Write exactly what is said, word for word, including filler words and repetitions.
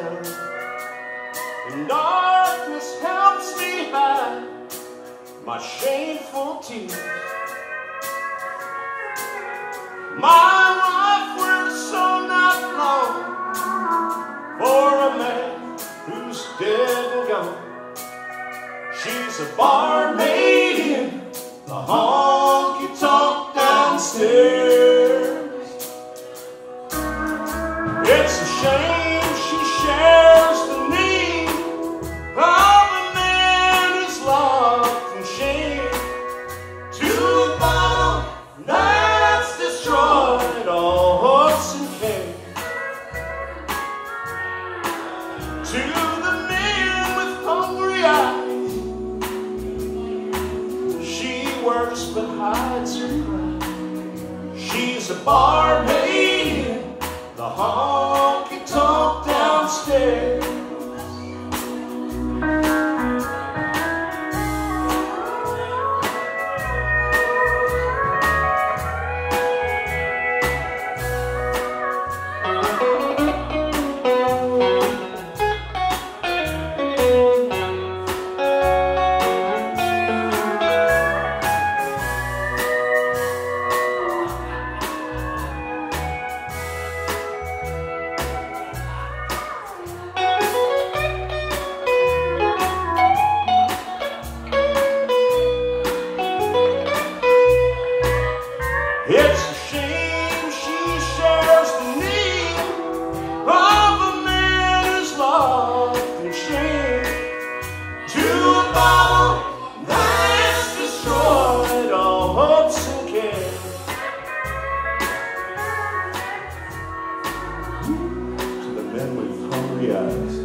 love, and darkness helps me hide my shameful tears. My life was so not long for a man who's dead and gone. She's a barmaid in the honky-tonk downstairs. It's a shame she shares the need of a man who's locked in shame to a bottle that's destroyed all hopes and care. To the men with hungry eyes, she works but hides her pride. She's a barmaid in the honky-tonk downstairs. It's a shame she shares the need of a man who's locked in shame to a bottle that's destroyed all hopes and care. To the men with hungry eyes,